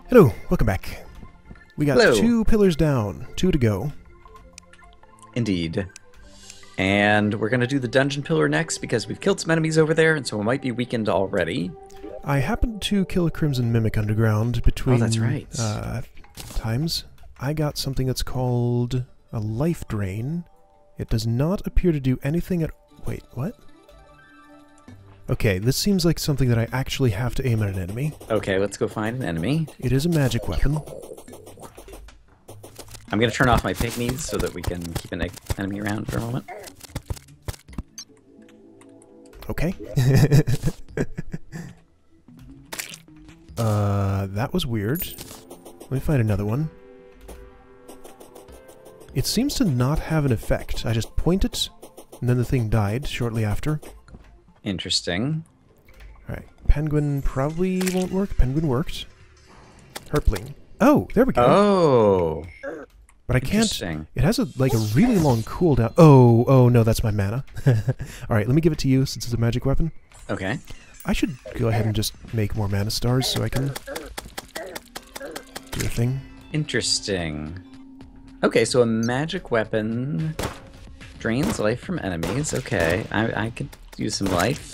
Hello, welcome back. We got Hello. 2 pillars down, 2 to go. Indeed. And we're going to do the dungeon pillar next because we've killed some enemies over there, and so it might be weakened already. I happened to kill a Crimson Mimic underground between that's right. times. I got something that's called a life drain. It does not appear to do anything at... Wait, what? Okay, this seems like something that I actually have to aim at an enemy. Okay, let's go find an enemy. It is a magic weapon. I'm going to turn off my pygmies so that we can keep an enemy around for a moment. Okay. That was weird. Let me find another one. It seems to not have an effect. I just point it, and then the thing died shortly after. Interesting. Alright, Penguin probably won't work. Penguin worked. Herpling. Oh, there we go. Oh. But I can't... Interesting. It has a really long cooldown. Oh no, that's my mana. Alright, let me give it to you since it's a magic weapon. Okay. I should go ahead and just make more mana stars so I can do a thing. Interesting. Okay, so a magic weapon drains life from enemies. Okay, I could use some life.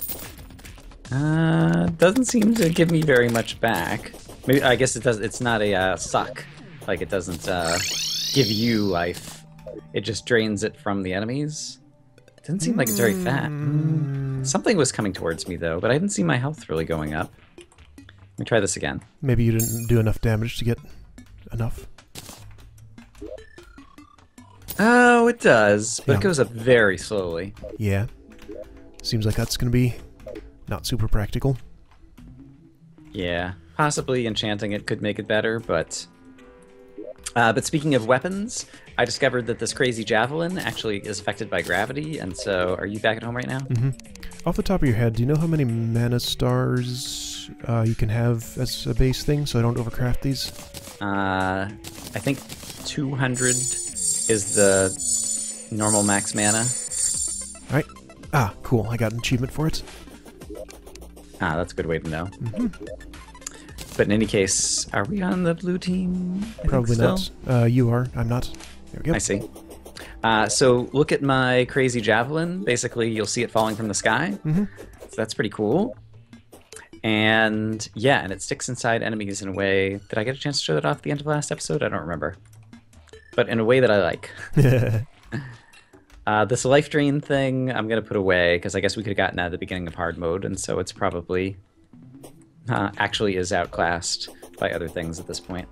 Doesn't seem to give me very much back. Maybe I guess it does. It's not a suck. Like it doesn't give you life. It just drains it from the enemies. Doesn't seem like it's very fat. Something was coming towards me though, but I didn't see my health really going up. Let me try this again. Maybe you didn't do enough damage to get enough. Oh, it does, but Yeah. it goes up very slowly. Yeah. Seems like that's going to be not super practical. Yeah, possibly enchanting it could make it better, but speaking of weapons, I discovered that this crazy javelin actually is affected by gravity, and so are you back at home right now? Mm-hmm. Off the top of your head, do you know how many mana stars you can have as a base thing so I don't overcraft these? I think 200 is the normal max mana. Alright. Ah, cool. I got an achievement for it. Ah, that's a good way to know. Mm-hmm. But in any case, are we on the blue team? I think Probably still? not. You are. I'm not. There we go. I see. So look at my crazy javelin. Basically, you'll see it falling from the sky. Mm-hmm. So that's pretty cool. And yeah, and it sticks inside enemies in a way... Did I get a chance to show that off at the end of last episode? I don't remember. But in a way that I like. This life drain thing, I'm going to put away, because I guess we could have gotten that at the beginning of hard mode, and so it's probably... actually is outclassed by other things at this point.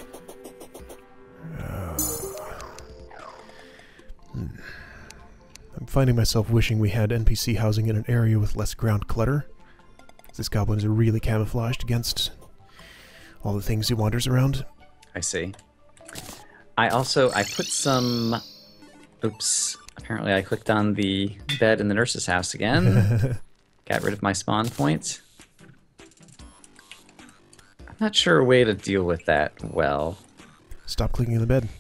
I'm finding myself wishing we had NPC housing in an area with less ground clutter. This goblin is really camouflaged against all the things he wanders around. I see. I put some... Oops. Apparently I clicked on the bed in the nurse's house again. Got rid of my spawn point. I'm not sure a way to deal with that well. Stop clicking in the bed.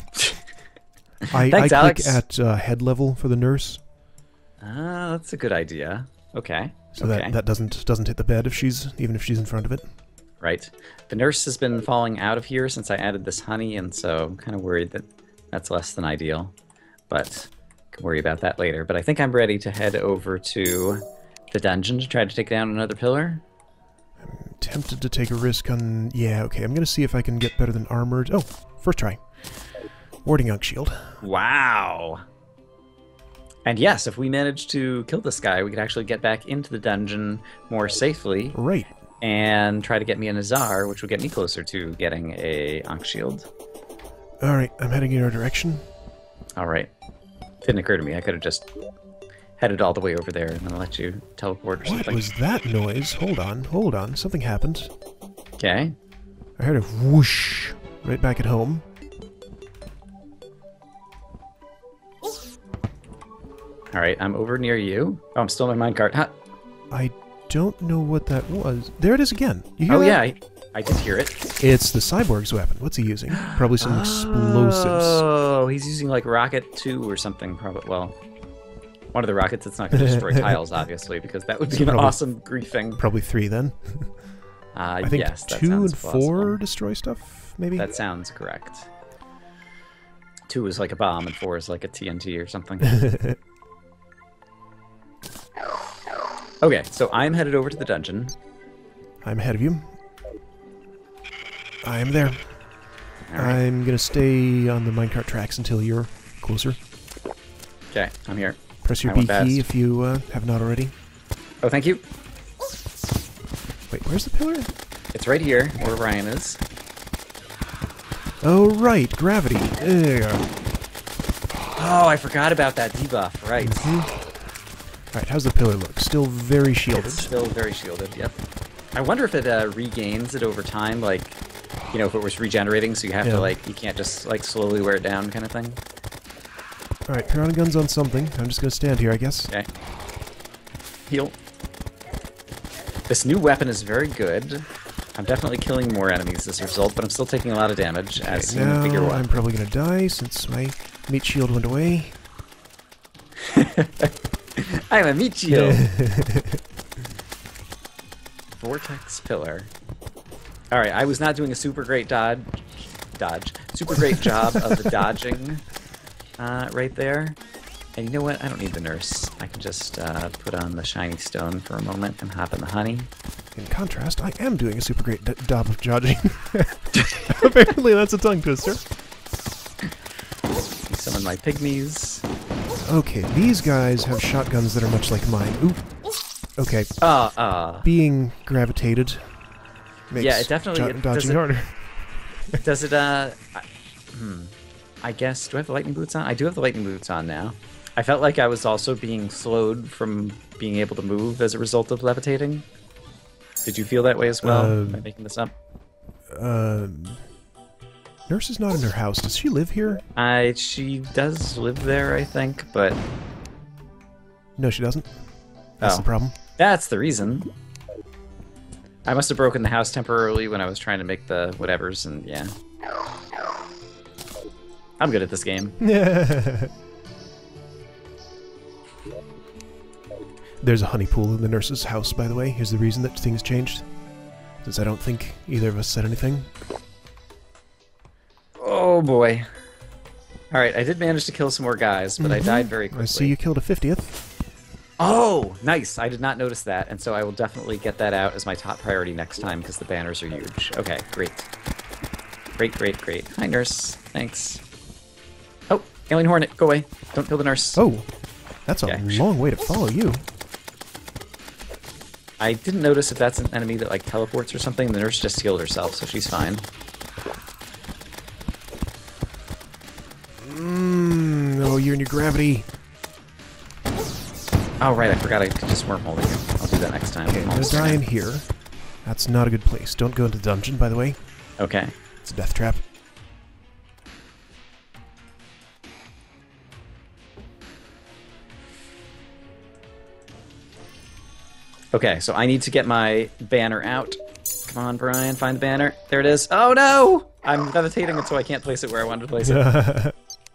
I Thanks, click Alex. at head level for the nurse. Ah, that's a good idea. Okay. So okay. that doesn't hit the bed even if she's in front of it. Right. The nurse has been falling out of here since I added this honey, and so I'm kind of worried that that's less than ideal. But I can worry about that later. But I think I'm ready to head over to the dungeon to try to take down another pillar. I'm tempted to take a risk on... Yeah, okay, I'm going to see if I can get better than armored... Oh, first try. Warding Unk Shield. Wow. And yes, if we manage to kill this guy, we could actually get back into the dungeon more safely. Right. And try to get me a Nazar, which will get me closer to getting a Ankh Shield. Alright, I'm heading in your direction. Alright. Didn't occur to me. I could have just headed all the way over there and then let you teleport or something. What was that noise? Hold on. Something happened. Okay. I heard a whoosh right back at home. Alright, I'm over near you. Oh, I'm still in my minecart. Huh. I don't know what that was. There it is again. You hear Oh, that? yeah, I did hear it. It's the cyborg's weapon. What's he using? Probably some explosives. Oh, he's using like Rocket 2 or something. Probably. Well, one of the rockets that's not going to destroy tiles, obviously, because that would be an awesome griefing. Probably 3 then. I think yes, that 2 sounds and 4 plausible. destroy stuff, maybe? That sounds correct. 2 is like a bomb, and 4 is like a TNT or something. Okay, so I'm headed over to the dungeon. I'm ahead of you. I am there. All right. I'm gonna stay on the minecart tracks until you're closer. Okay, I'm here. Press your I B went fast. key if you have not already. Oh, thank you. Wait, where's the pillar? It's right here, where Ryan is. Oh, right, gravity. Ugh. Oh, I forgot about that debuff, right. Alright, how's the pillar look? Still very shielded. It's still very shielded, yep. I wonder if it regains it over time, like, you know, if it was regenerating, so you have to, like, you can't just, like, slowly wear it down kind of thing. Alright, piranha gun's on something. I'm just gonna stand here, I guess. Okay. Heal. This new weapon is very good. I'm definitely killing more enemies as a result, but I'm still taking a lot of damage, as you now figure I'm probably gonna die since my meat shield went away. I'm a meat shield! Vortex pillar. Alright, I was not doing a super great super great job of the dodging right there. And you know what? I don't need the nurse. I can just put on the shiny stone for a moment and hop in the honey. In contrast, I am doing a super great job of dodging. Apparently that's a tongue twister. Summon my pygmies. Okay, these guys have shotguns that are much like mine. Ooh. Okay. Being gravitated makes yeah, it definitely dodging harder. Does it, I guess, do I have the lightning boots on? I do have the lightning boots on now. I felt like I was also being slowed from being able to move as a result of levitating. Did you feel that way as well? Am I making this up? Nurse is not in her house. Does she live here? She does live there, I think, but... No, she doesn't. That's the problem. That's the reason. I must have broken the house temporarily when I was trying to make the whatevers, and yeah. I'm good at this game. There's a honey pool in the nurse's house, by the way. Here's the reason that things changed. Since I don't think either of us said anything. Oh boy. Alright, I did manage to kill some more guys, but I died very quickly. I see you killed a 50th. Oh, nice. I did not notice that, and so I will definitely get that out as my top priority next time, because the banners are huge. Okay, great. Great, great, great. Hi, nurse. Thanks. Oh, alien hornet, go away. Don't kill the nurse. Oh, that's a long way to follow you. I didn't notice if that's an enemy that, like, teleports or something. The nurse just healed herself, so she's fine. Oh, you're in your gravity. Oh, right, I forgot I could just wormhole you. I'll do that next time. Okay, I'm gonna die in here. That's not a good place. Don't go into the dungeon, by the way. Okay. It's a death trap. Okay, so I need to get my banner out. Come on, Brian, find the banner. There it is. Oh, no! I'm levitating it so I can't place it where I wanted to place it.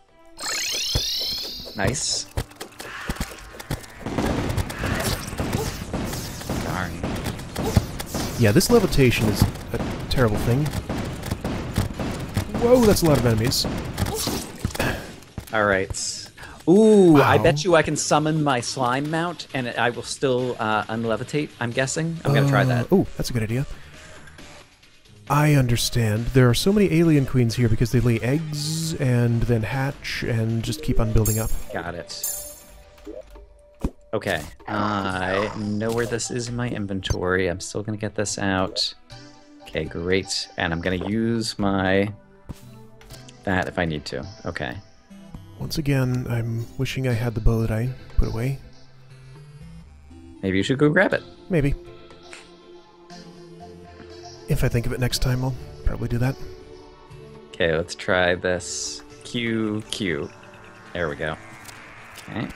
Nice. Darn. Yeah, this levitation is a terrible thing. Whoa, that's a lot of enemies. Alright. Ooh, wow. I bet you I can summon my slime mount and I will still unlevitate, I'm guessing. I'm gonna try that. Oh, that's a good idea. I understand. There are so many alien queens here because they lay eggs and then hatch and just keep on building up. Got it. Okay, I know where this is in my inventory. I'm still gonna get this out. Okay, great. And I'm gonna use my... that if I need to. Okay. Once again, I'm wishing I had the bow that I put away. Maybe you should go grab it. Maybe. If I think of it next time, I'll probably do that. Okay, let's try this. QQ. There we go. Okay.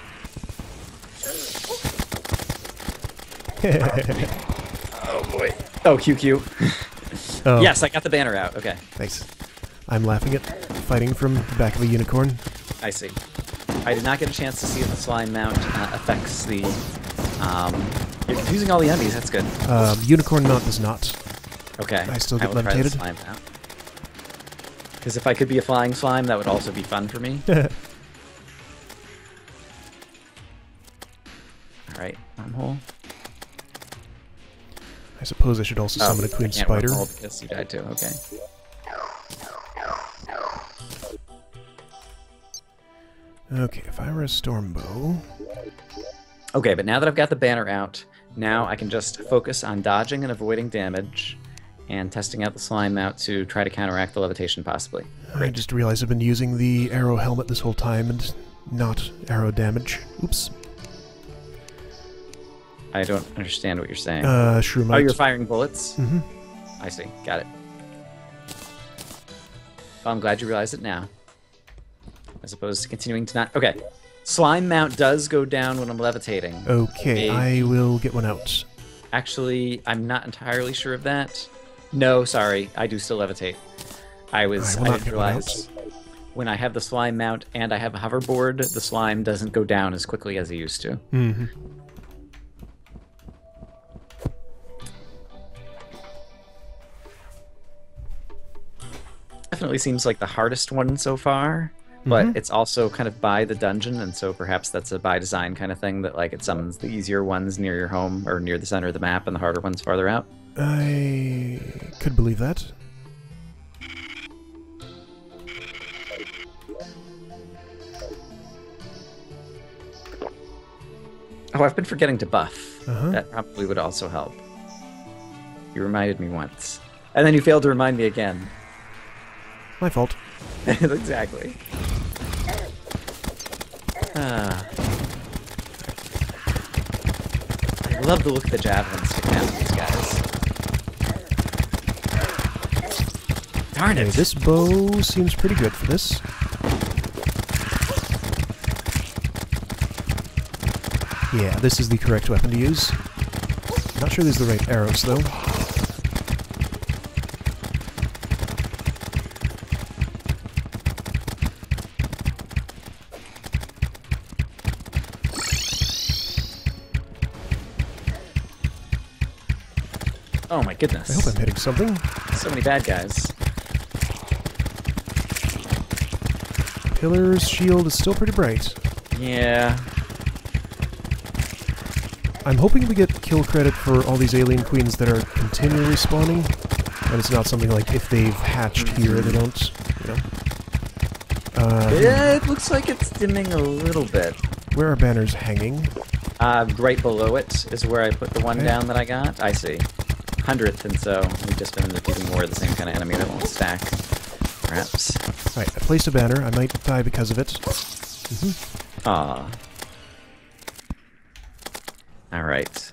Oh boy. Oh, QQ. Oh. Yes, I got the banner out. Okay. Thanks. I'm laughing at fighting from the back of a unicorn. I see. I did not get a chance to see if the slime mount affects the You're using all the undies, that's good. Unicorn Mount does not. Okay. I still get will try the levitated. slime now. Because if I could be a flying slime, that would also be fun for me. Alright, wormhole. I suppose I should also summon a queen spider. Because you died too, okay. Okay, if I were a Stormbow... Okay, but now that I've got the banner out, now I can just focus on dodging and avoiding damage and testing out the slime mount to try to counteract the levitation, possibly. I just realized I've been using the arrow helmet this whole time and not arrow damage. Oops. I don't understand what you're saying. Shroomite. Oh, you're firing bullets? Mm-hmm. I see. Got it. Well, I'm glad you realized it now. As opposed to continuing to not... Okay. Slime mount does go down when I'm levitating. Okay, I will get one out. Actually, I'm not entirely sure of that. No, sorry. I do still levitate. I didn't realize when I have the slime mount and I have a hoverboard, the slime doesn't go down as quickly as it used to. Mm-hmm. Definitely seems like the hardest one so far, but it's also kind of by the dungeon, and so perhaps that's a by design kind of thing that like it summons the easier ones near your home or near the center of the map and the harder ones farther out. I could believe that. Oh, I've been forgetting to buff. That probably would also help. You reminded me once. And then you failed to remind me again. My fault. Exactly. I love the look of the javelins sticking out of these guys. Darn it! Okay, this bow seems pretty good for this. Yeah, this is the correct weapon to use. Not sure these are the right arrows, though. Oh my goodness. I hope I'm hitting something. So many bad guys. Pillar's shield is still pretty bright. Yeah. I'm hoping we get kill credit for all these alien queens that are continually spawning. And it's not something like if they've hatched here, they don't, you know. Yeah, it looks like it's dimming a little bit. Where are banners hanging? Right below it is where I put the one down that I got. I see. 100th, and so we've just been defeating more of the same kind of enemy that won't stack. Perhaps. Right, I placed a banner. I might die because of it. Ah. Alright.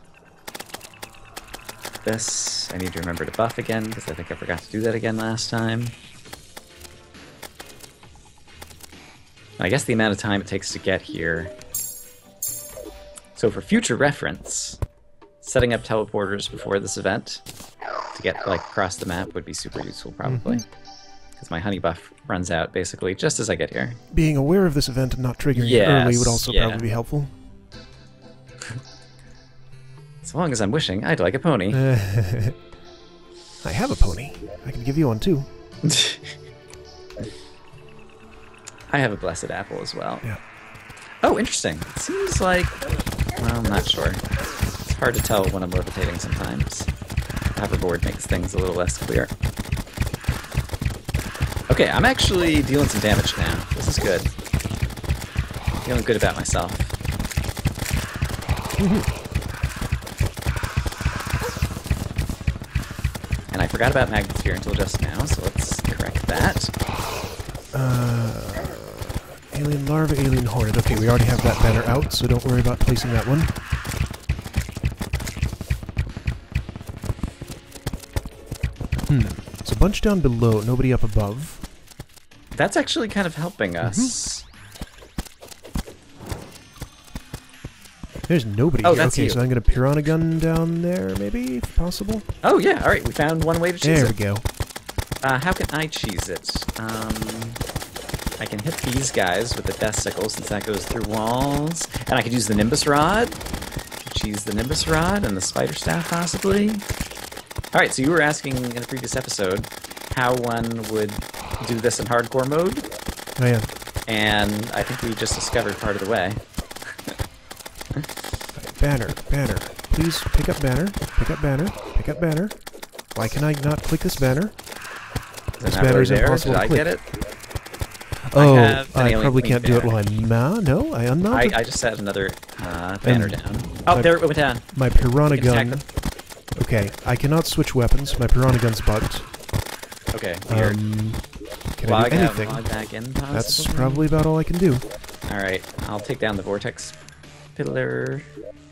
This, I need to remember to buff again, because I think I forgot to do that again last time. And I guess the amount of time it takes to get here. So for future reference, setting up teleporters before this event to get like across the map would be super useful, probably. Because my honey buff runs out basically just as I get here. Being aware of this event and not triggering it early would also probably be helpful. As long as I'm wishing, I'd like a pony. I have a pony. I can give you one too. I have a blessed apple as well. Yeah. Oh, interesting. It seems like... Well, I'm not sure. It's hard to tell when I'm levitating sometimes. The hoverboard makes things a little less clear. Okay, I'm actually dealing some damage now. This is good. Feeling good about myself. And I forgot about Magnesphere until just now, so let's correct that. Alien larva, alien hornet. Okay, we already have that banner out, so don't worry about placing that one. There's a bunch down below, nobody up above. That's actually kind of helping us. There's nobody Oh, here. that's okay, you. so I'm going to Piranha gun down there, maybe, if possible. Oh, yeah, alright, we found one way to cheese There it. we go. How can I cheese it? I can hit these guys with the death sickle since that goes through walls. And I could use the Nimbus Rod to which he's the Nimbus Rod and the Spider Staff, possibly. Alright, so you were asking in the previous episode how one would do this in hardcore mode. Oh, yeah. And I think we just discovered part of the way. Banner, banner. Please pick up banner. Pick up banner. Pick up banner. Why can I not click this banner? This banner is impossible to click. Did I get it? Oh, I probably can't do it while I'm no, I unmounted. I just set another banner down. Oh, there it went down. My piranha gun. Okay, I cannot switch weapons. My piranha gun's bugged. Okay, weird. Can I do anything? Back in, that's probably about all I can do. Alright, I'll take down the vortex pillar.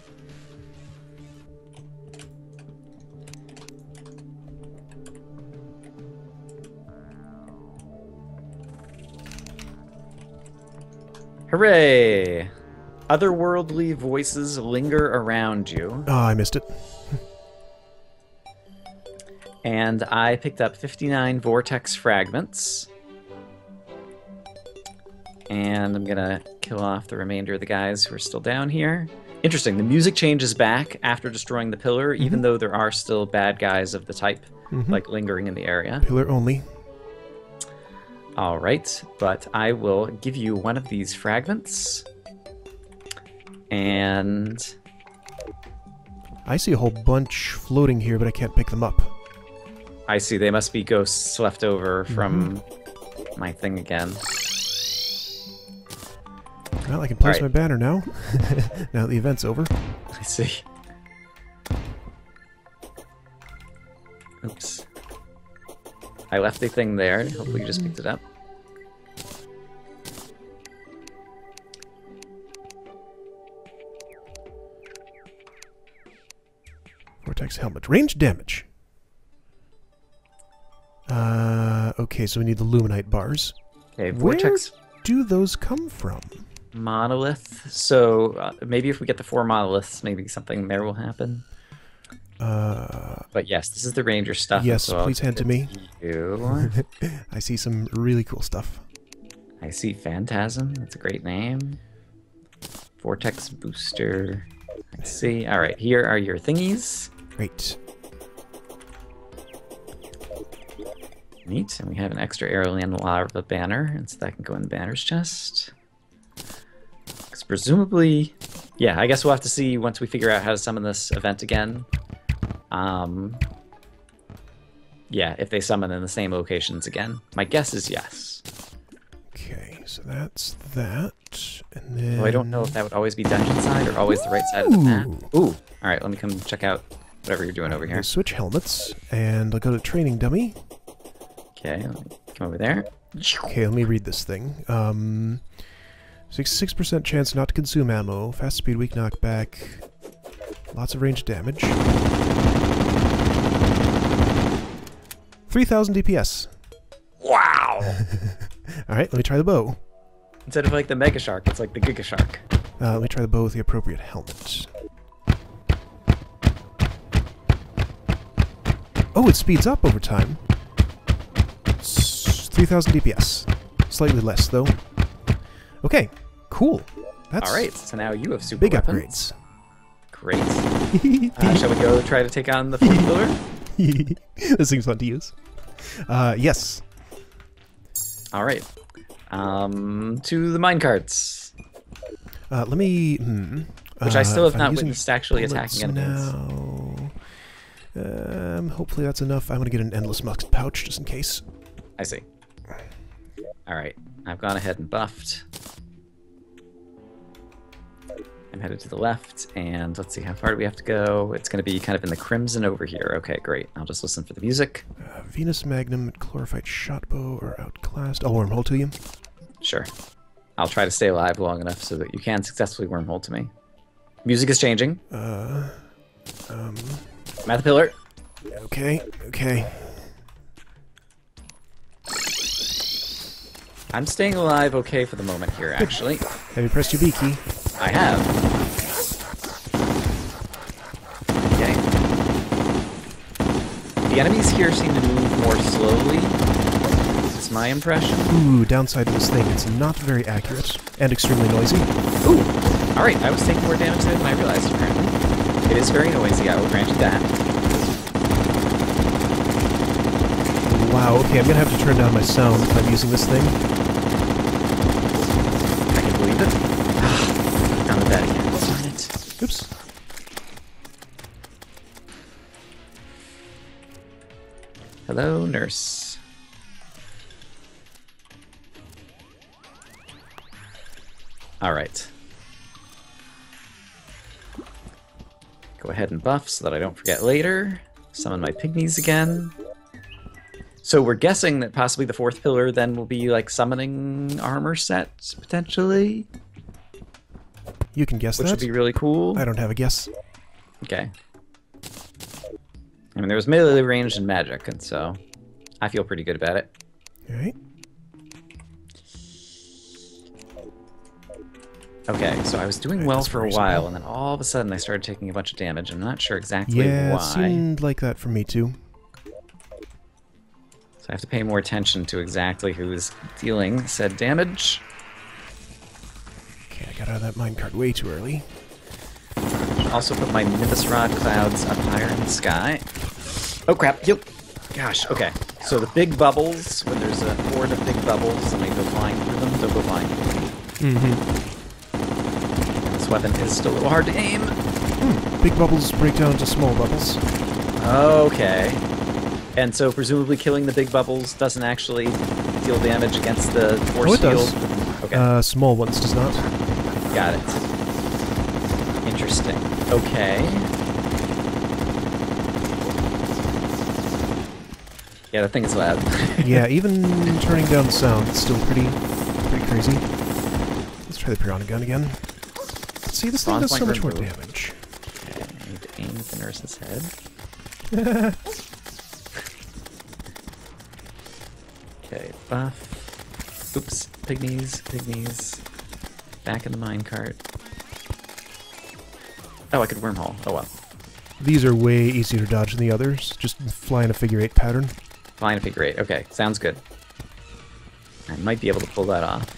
Hooray! Otherworldly voices linger around you. Oh, I missed it. And I picked up 59 vortex fragments. And I'm gonna kill off the remainder of the guys who are still down here. Interesting, the music changes back after destroying the pillar, even though there are still bad guys of the type, like, lingering in the area. Pillar only. Alright, but I will give you one of these fragments. And I see a whole bunch floating here, but I can't pick them up. I see, they must be ghosts left over from my thing again. Well, I can place my banner now. Now the event's over. I see. Oops. I left the thing there. Hopefully you just picked it up. Vortex helmet. Range damage. Okay, so we need the Luminite bars. Okay, Vortex. Where do those come from? Monolith. So maybe if we get the 4 monoliths, maybe something there will happen. But yes, this is the ranger stuff. Yes, so please hand to me. You. I see some really cool stuff. I see Phantasm. That's a great name. Vortex booster. I see. All right, here are your thingies. Great. Neat. And we have an extra Aeroland Lava banner, and so that can go in the banner's chest. Because presumably, yeah, I guess we'll have to see once we figure out how to summon this event again. Yeah, if they summon in the same locations again. My guess is yes. Okay, so that's that. And then... Well, I don't know if that would always be dungeon side or always the right side of the map. Ooh! Alright, let me come check out whatever you're doing over here. Switch helmets, and I'll go to training dummy. Okay, let me come over there. Okay, let me read this thing. 66% chance not to consume ammo, fast speed, weak knockback, lots of range damage. 3,000 DPS. Wow! Alright, let me try the bow. Instead of like the Mega Shark, it's like the Giga Shark. Let me try the bow with the appropriate helmet. Oh, it speeds up over time. 3,000 DPS. Slightly less, though. Okay, cool. That's alright, so now you have super big weapons. Upgrades. Great. Shall we go try to take on the fourth pillar? This thing's fun to use. Yes. Alright. To the minecarts. Let me... Which I still have not witnessed actually attacking enemies. Now. Hopefully that's enough. I'm going to get an endless musk pouch just in case. I see. Alright. I've gone ahead and buffed. I'm headed to the left, and let's see, how far do we have to go? It's going to be kind of in the crimson over here. Okay, great. I'll just listen for the music. Venus Magnum, Chlorophyte Shotbow are outclassed. I'll wormhole to you. Sure. I'll try to stay alive long enough so that you can successfully wormhole to me. Music is changing. I'm at the pillar. Okay, okay. I'm staying alive okay for the moment here, actually. Have you pressed your B key? I have. Okay. The enemies here seem to move more slowly. This is my impression. Ooh, downside to this thing, it's not very accurate. And extremely noisy. Ooh! Alright, I was taking more damage than I realized, apparently. It is very noisy, I will grant you that. Wow, okay, I'm gonna have to turn down my sound if I'm using this thing. I can believe it. Down the bed again. Darn it. Oops. Hello, nurse. Alright. Go ahead and buff so that I don't forget later. Summon my pygmies again. So we're guessing that possibly the fourth pillar then will be like summoning armor sets, potentially? You can guess Which that. would be really cool. I don't have a guess. Okay. I mean, there was melee range and magic, and so I feel pretty good about it. Alright. Okay, so I was doing well for a while, and then all of a sudden I started taking a bunch of damage. I'm not sure exactly Yeah, why. it seemed like that for me too. So I have to pay more attention to exactly who is dealing said damage. Okay, I got out of that minecart way too early. Also put my Nimbus Rod clouds up higher in the sky. Oh crap, yep. Gosh, okay. So the big bubbles, when there's a horde of big bubbles and they go flying through them, they'll go flying through them. Mm-hmm. This weapon is still a little hard to aim. Big bubbles break down into small bubbles. Okay. And so presumably killing the big bubbles doesn't actually deal damage against the force it field? does. Okay. Small ones does not. Got it. Interesting. Okay. Yeah, that thing is loud. Yeah, even turning down the sound, it's still pretty crazy. Let's try the piranha gun again. See, this thing does so much more damage. Okay, I need to aim at the nurse's head. Okay, buff. Oops, pygmies. Back in the minecart. Oh, I could wormhole. Oh well. These are way easier to dodge than the others. Just fly in a figure 8 pattern. Flying a figure 8. Okay, sounds good. I might be able to pull that off.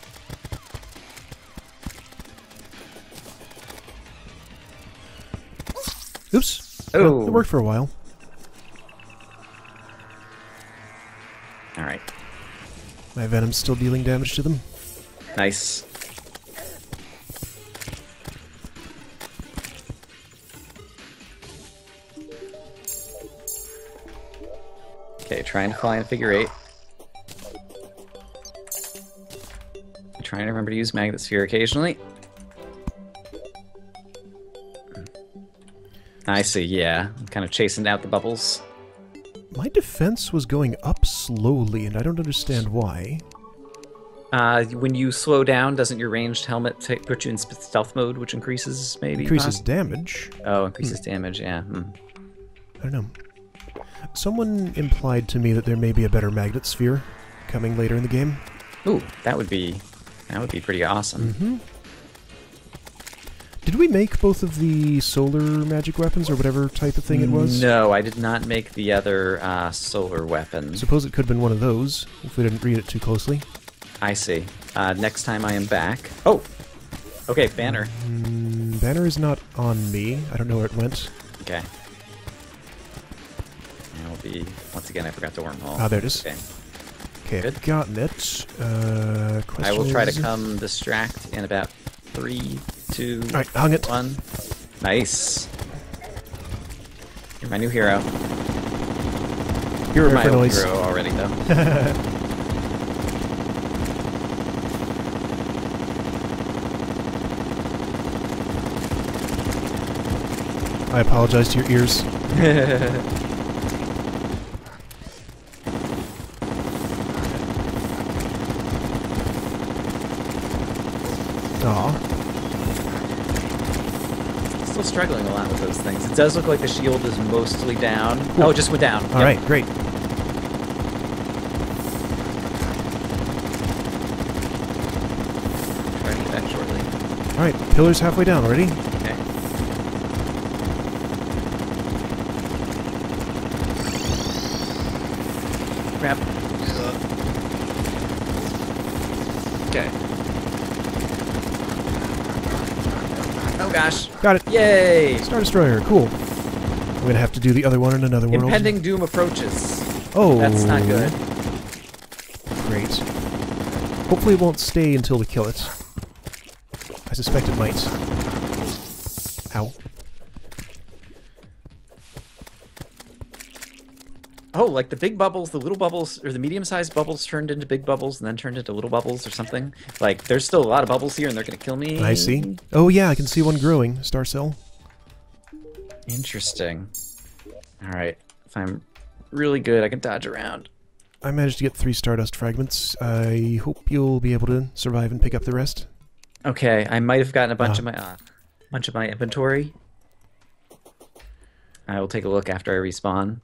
Oops. Oh. Well, it worked for a while. Alright. My venom's still dealing damage to them. Nice. Okay, trying to fly in a figure 8. Trying to remember to use Magnet Sphere occasionally. I see, yeah. I'm kind of chasing out the bubbles. My defense was going up slowly, and I don't understand why. When you slow down, doesn't your ranged helmet put you in stealth mode, which increases maybe? Increases damage. Oh, increases damage, yeah. I don't know. Someone implied to me that there may be a better magnet sphere coming later in the game. Ooh, that would be pretty awesome. Mm-hmm. Did we make both of the solar magic weapons, or whatever type of thing it was? No, I did not make the other solar weapon. Suppose it could have been one of those, if we didn't read it too closely. I see. Next time I am back... Oh! Okay, banner. Banner is not on me. I don't know where it went. Okay. I'll be... Once again, I forgot to wormhole. Ah, there it is. Okay. Okay, Good. I've gotten it. I will try to come distract in about 3, 2, Alright, hung it. 1. Nice. You're my new hero. You were my old hero already, though. I apologize to your ears. Aw. Still struggling a lot with those things. It does look like the shield is mostly down. Cool. Oh, it just went down. Alright, great. Try to get back shortly. Alright, pillar's halfway down already. Okay. Crap. Okay. Oh Oh gosh. Got it. Yay! Star Destroyer, cool. I'm gonna have to do the other one in another world. Impending doom approaches. Oh. That's not good. Great. Hopefully it won't stay until we kill it. I suspect it might. Ow. Oh, like the big bubbles, the little bubbles, or the medium-sized bubbles turned into big bubbles and then turned into little bubbles or something. Like, there's still a lot of bubbles here and they're gonna kill me. I see. Oh yeah, I can see one growing. Star cell. Interesting. Alright. If I'm really good, I can dodge around. I managed to get 3 Stardust fragments. I hope you'll be able to survive and pick up the rest. Okay, I might have gotten a bunch of my inventory. I will take a look after I respawn.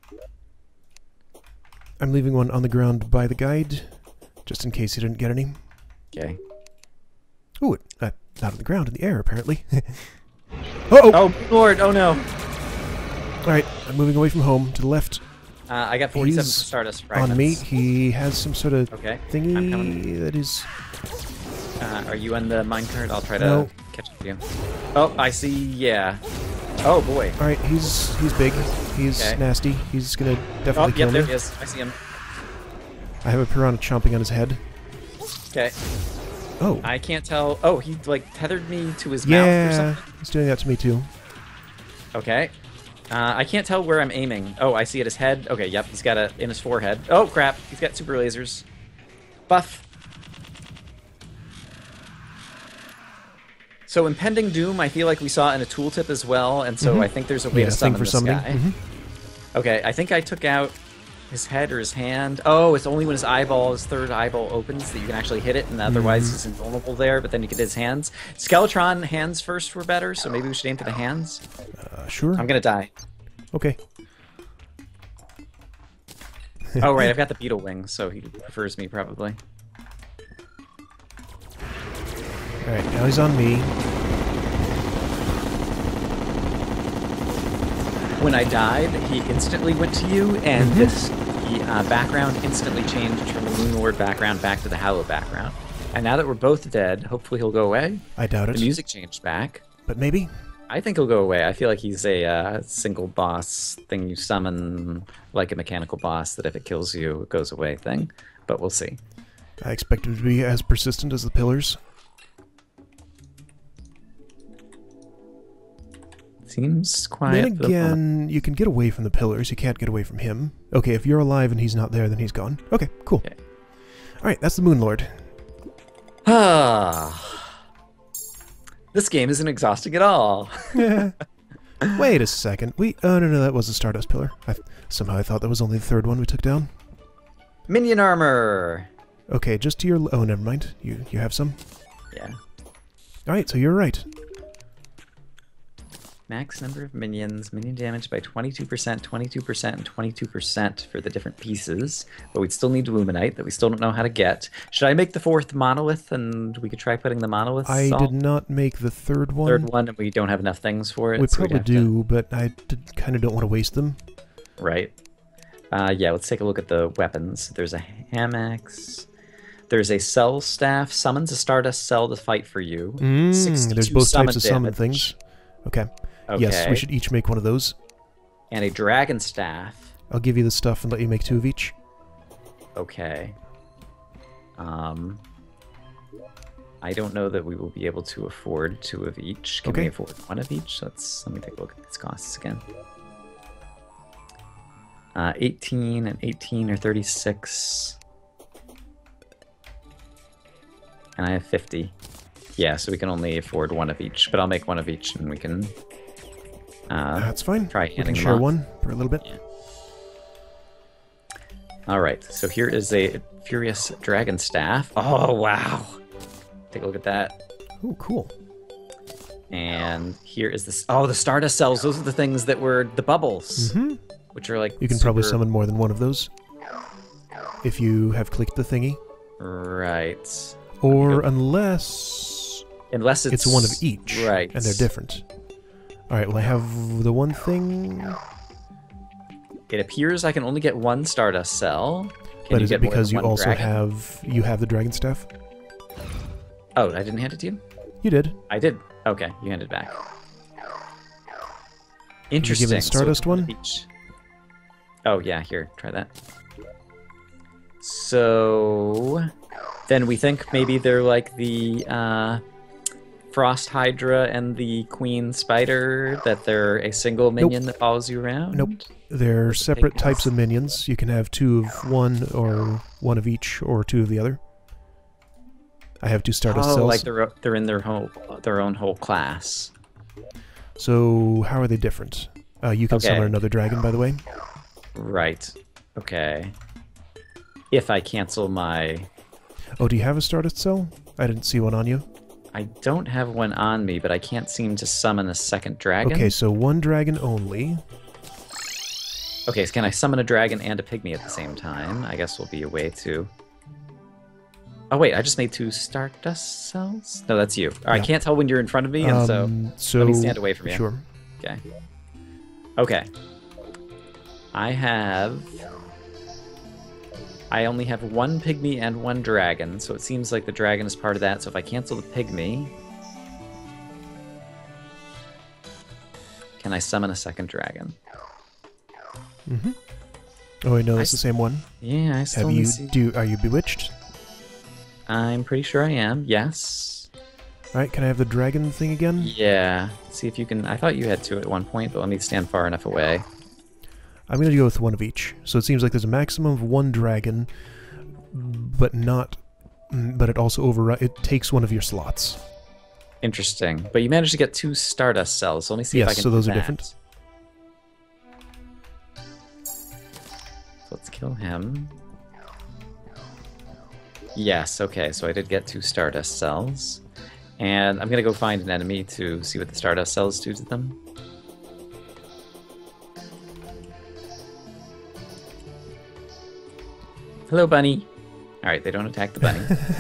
I'm leaving one on the ground by the guide, just in case you didn't get any. Okay. Ooh, not on the ground, in the air, apparently. Uh-oh! Oh, Lord, oh no! Alright, I'm moving away from home, to the left. I got 47 He's Stardust fragments. on me. He has some sort of thingy that is... are you on the minecart? I'll try to No. catch up to you. Oh, I see, yeah. Oh, boy. Alright, he's big. He's nasty. He's gonna definitely kill me. there he is. I see him. I have a piranha chomping on his head. Okay. Oh. I can't tell. Oh, he, like, tethered me to his mouth or Yeah, something? he's doing that to me, too. Okay. I can't tell where I'm aiming. Oh, I see at his head. Okay, yep, he's got in his forehead. Oh, crap. He's got super lasers. Buff. So impending doom, I feel like we saw in a tooltip as well, and so I think there's a way to summon this guy. Okay, I think I took out his head or his hand. Oh, it's only when his third eyeball opens that you can actually hit it, and otherwise he's invulnerable there, but then you get his hands. Skeletron hands first were better, so maybe we should aim for the hands. Sure. I'm gonna die. Okay. Oh, right, I've got the beetle wings, so he prefers me, probably. Alright, now he's on me. When I died, he instantly went to you, and the background instantly changed from the Moon Lord background back to the Hallow background. And now that we're both dead, hopefully he'll go away. I doubt it. The music changed back. But maybe? I think he'll go away. I feel like he's a single boss thing you summon, like a mechanical boss, that if it kills you, it goes away thing. But we'll see. I expect him to be as persistent as the pillars. Seems quiet. Then again, you can get away from the pillars. You can't get away from him. Okay, if you're alive and he's not there, then he's gone. Okay, cool. Okay. Alright, that's the Moon Lord. Ah. This game isn't exhausting at all. Wait a second. Oh, no, that was a Stardust Pillar. Somehow I thought that was only the third one we took down. Minion armor! Okay, just to your... Oh, never mind. You have some? Yeah. Alright, so you're right. Max number of minions, minion damage by 22%, 22%, and 22% for the different pieces. But we'd still need Luminite that we still don't know how to get. Should I make the 4th monolith and we could try putting the monoliths I did not make the third one. Third one, and we don't have enough things for it. We probably do, but I kind of don't want to waste them. Right. Yeah, let's take a look at the weapons. There's a Hammocks. There's a Cell Staff. Summons a Stardust Cell to fight for you. There's both types of summon things. Okay. Okay. Yes, we should each make one of those. And a Dragon Staff. I'll give you the stuff and let you make 2 of each. Okay. I don't know that we will be able to afford 2 of each. Can we afford 1 of each? Let me take a look at these costs again. 18 and 18 are 36. And I have 50. Yeah, so we can only afford 1 of each, but I'll make 1 of each and we can... that's fine. Try we can share one for a little bit. Yeah. Alright, so here is a Furious Dragon Staff. Oh, wow! Take a look at that. Oh, cool. And here is this... Oh, the Stardust Cells! Those are the things that were the bubbles. Which are like You can probably summon more than 1 of those. If you have clicked the thingy. Right. Or unless it's one of each. Right. And they're different. Alright, well I have the one thing... It appears I can only get 1 Stardust Cell. But is it because you also have the Dragon Staff? Oh, I didn't hand it to you? You did. I did. Okay, you handed it back. Interesting. Give it a Stardust So one? each. Oh, yeah, here, try that. So then we think maybe they're like the Frost Hydra and the Queen Spider, that they're a single minion that follows you around? Nope. They're separate types of minions. You can have 2 of one, or 1 of each, or 2 of the other. I have 2 Stardust cells. Like they're in their own whole class. So how are they different? You can summon another dragon, by the way. Right. Okay. If I cancel my... Oh, do you have a Stardust cell? I didn't see one on you. I don't have one on me, but I can't seem to summon a second dragon. Okay, so 1 dragon only. Okay, so can I summon a dragon and a pygmy at the same time? I guess will be a way to... Oh wait, I just made 2 Stardust cells? No, that's you. I can't tell when you're in front of me, and so let me stand away from you. Sure. Okay. Okay. I only have 1 pygmy and 1 dragon, so it seems like the dragon is part of that. So if I cancel the pygmy, can I summon a second dragon? Mm-hmm. Oh, I know it's the same one. Yeah, I still Are you bewitched? I'm pretty sure I am. Yes. All right, can I have the dragon thing again? Yeah. See if you can. I thought you had 2 at one point, but let me stand far enough away. I'm going to go with 1 of each. So it seems like there's a maximum of 1 dragon, but it also it takes 1 of your slots. Interesting. But you managed to get 2 Stardust cells. So let me see if I can so those do are that. different. So let's kill him. Yes, okay, so I did get 2 Stardust cells. And I'm going to go find an enemy to see what the Stardust cells do to them. Hello, bunny. Alright, they don't attack the bunny.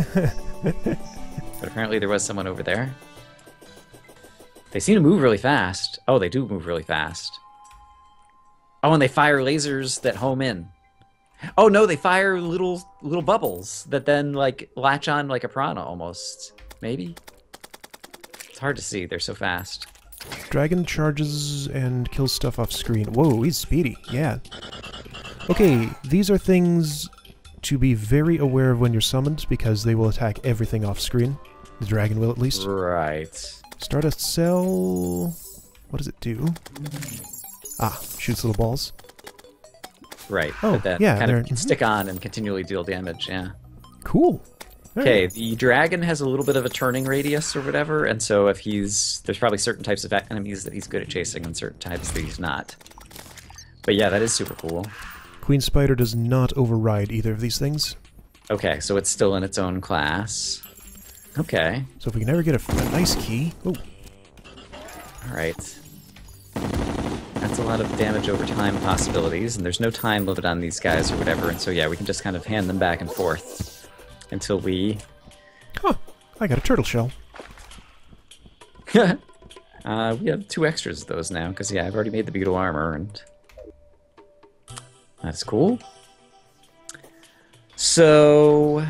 But apparently there was someone over there. They seem to move really fast. Oh, they do move really fast. Oh, and they fire lasers that home in. Oh no, they fire little bubbles that then like latch on like a piranha almost. Maybe? It's hard to see, they're so fast. Dragon charges and kills stuff off screen. Whoa, he's speedy. Yeah. Okay, these are things to be very aware of when you're summoned, because they will attack everything off screen. The dragon will, at least. Right. Stardust cell... What does it do? Ah, shoots little balls. Right. Oh, that yeah, kind of stick on and continually deal damage, yeah. Cool. Okay, the dragon has a little bit of a turning radius or whatever, and so if there's probably certain types of enemies that he's good at chasing and certain types that he's not. But yeah, that is super cool. Queen Spider does not override either of these things. Okay, so it's still in its own class. Okay. So if we can ever get a nice key... Oh. Alright. That's a lot of damage over time possibilities, and there's no time limit on these guys or whatever, and so yeah, we can just kind of hand them back and forth until we... Huh. I got a turtle shell. We have 2 extras of those now, because yeah, I've already made the beetle armor, and... That's cool. So...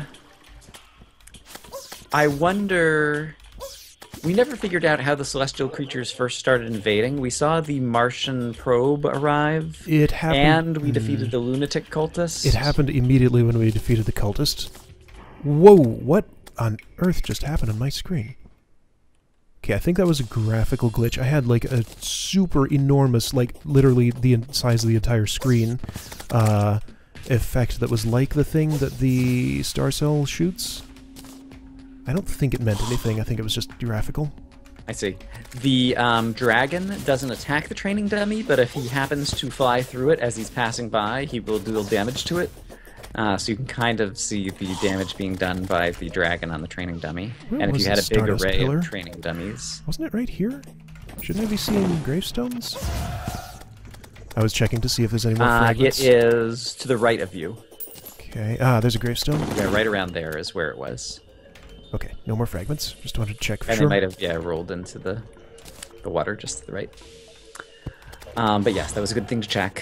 I wonder... We never figured out how the celestial creatures first started invading. We saw the Martian probe arrive. It happened... And we defeated the lunatic cultist. It happened immediately when we defeated the cultist. Whoa, what on earth just happened on my screen? Okay, I think that was a graphical glitch. I had like a super enormous, like literally the size of the entire screen, effect that was like the thing that the star cell shoots. I don't think it meant anything. I think it was just graphical. I see. The dragon doesn't attack the training dummy, but if he happens to fly through it as he's passing by, he will deal damage to it. So you can kind of see the damage being done by the dragon on the training dummy. Where and if you had a big Stardust array pillar? of training dummies... Wasn't it right here? Shouldn't I be seeing gravestones? I was checking to see if there's any more fragments. It is to the right of you. Okay, there's a gravestone. Yeah, right around there is where it was. Okay, no more fragments. Just wanted to check for and sure. they might have, yeah, rolled into the water just to the right. But yes, that was a good thing to check.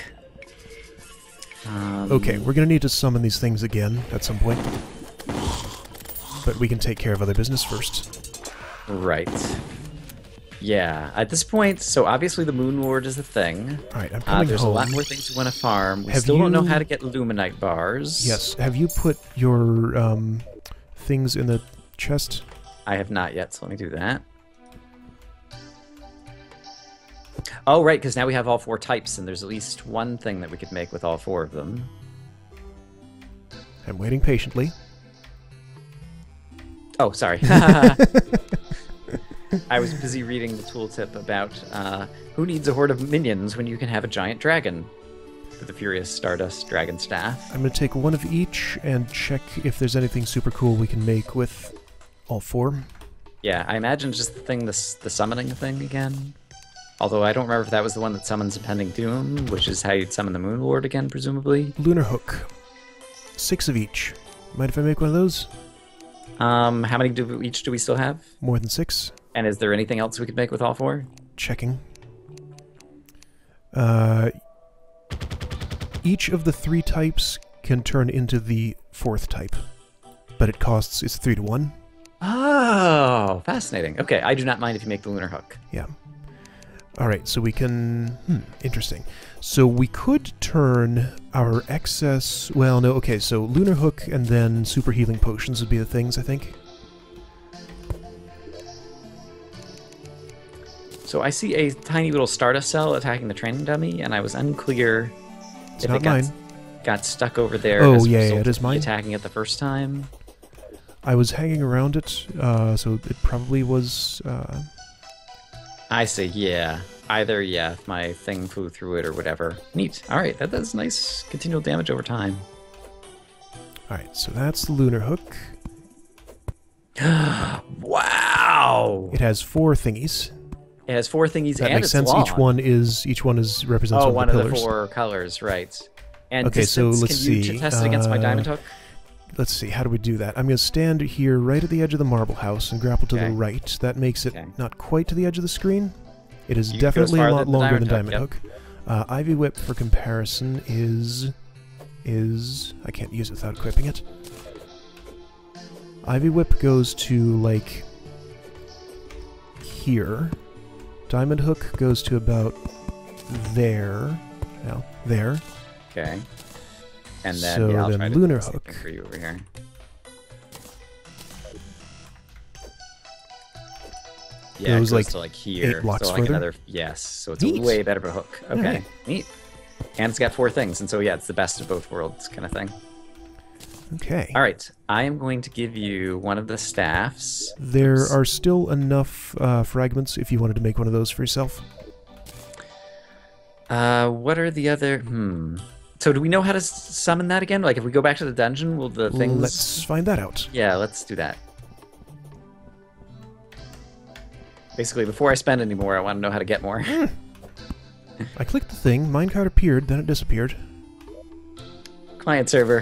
Okay, we're going to need to summon these things again at some point. But we can take care of other business first. Right. Yeah, at this point, so obviously the Moon Lord is the thing. Alright, I'm coming There's home. a lot more things we want to farm. We Have still don't know you- how to get Luminite bars. Yes. Have you put your things in the chest? I have not yet, so let me do that. Oh, right, because now we have all 4 types, and there's at least one thing that we could make with all 4 of them. I'm waiting patiently. Oh, sorry. I was busy reading the tooltip about who needs a horde of minions when you can have a giant dragon for the Furious Stardust Dragon Staff. I'm going to take one of each and check if there's anything super cool we can make with all 4. Yeah, I imagine just the thing, the summoning thing again. Although I don't remember if that was the one that summons Impending Doom, which is how you'd summon the Moon Lord again, presumably. Lunar Hook. 6 of each. Mind if I make one of those? How many each do we still have? More than 6. And is there anything else we could make with all 4? Checking. Each of the 3 types can turn into the 4th type, but it's 3 to 1. Oh, fascinating. Okay, I do not mind if you make the Lunar Hook. Yeah. Alright, so we can... interesting. So we could turn our excess... Well, no, okay, so Lunar Hook and then Super Healing Potions would be the things, I think. So I see a tiny little Stardust cell attacking the training dummy, and I was unclear It's if not it mine. got stuck over there. Oh, as a yeah, result it is of me mine. attacking it the first time. I was hanging around it, so it probably was... I see, yeah. Either, yeah, if my thing flew through it or whatever. Neat. All right, that does nice continual damage over time. Alright, so that's the Lunar Hook. Wow! It has 4 thingies. It has 4 thingies That and makes it's sense. long. Each one is represents Oh, one one of of the the pillars. 4 colors, right. And Okay, so distance, let's can you see, test it against my diamond hook? Let's see, how do we do that? I'm going to stand here right at the edge of the marble house and grapple to Okay. the right. That makes it Okay. not quite to the edge of the screen. It is You definitely goes a farther lot than the longer than diamond Diamond hook, Hook. Ivy Whip, for comparison, is... I can't use it without equipping it. Ivy Whip goes to, like, here. Diamond Hook goes to about there. Now, there. Okay. And then, So yeah, I'll then try to Lunar do the same Hook. thing for you over here. Yeah, Goes, it goes like, to like here. 8 blocks so like further? another, yes. So it's Neat. a way better of a hook. Okay, Alright. neat. And it's got 4 things, and so yeah, it's the best of both worlds kind of thing. Okay. All right, I am going to give you one of the staffs. There are still enough fragments if you wanted to make one of those for yourself. What are the other? So do we know how to summon that again? Like if we go back to the dungeon, will the things? Let's find that out. Yeah, let's do that. Basically, before I spend any more, I want to know how to get more. I clicked the thing, minecart appeared, then it disappeared. Client server.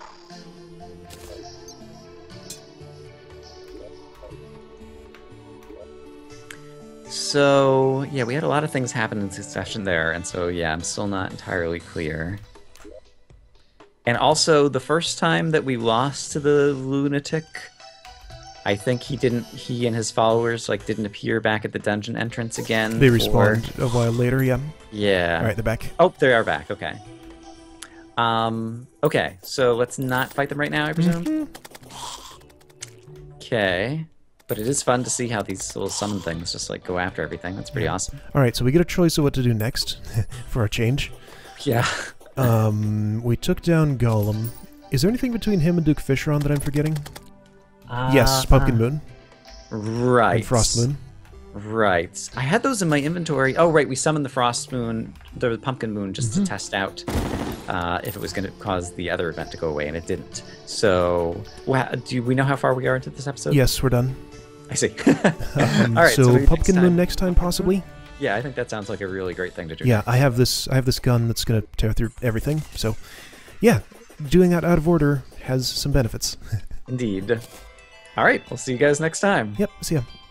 So, yeah, we had a lot of things happen in succession there, and so, yeah, I'm still not entirely clear. And also, the first time that we lost to the lunatic, I think he and his followers, like, didn't appear back at the dungeon entrance again. They for- respawned a while later, yeah. Yeah. Alright, they're back. Oh, they are back, okay. Okay, so let's not fight them right now, I presume? Okay. But it is fun to see how these little summon things just, like, go after everything. That's pretty awesome. Alright, so we get a choice of what to do next, for a change. Yeah. We took down Gollum. Is there anything between him and Duke Fisheron that I'm forgetting? Yes, Pumpkin Moon Right. and Frost Moon. Right. I had those in my inventory. Oh, right, we summoned the Frost Moon, the Pumpkin Moon, just to test out if it was going to cause the other event to go away, and it didn't. So, do we know how far we are into this episode? Yes, we're done. I see. All right, so maybe Pumpkin next Moon time. next time, possibly? Yeah, I think that sounds like a really great thing to do. Yeah, I have this gun that's going to tear through everything. So, yeah, doing that out of order has some benefits. Indeed. All right, we'll see you guys next time. Yep, see ya.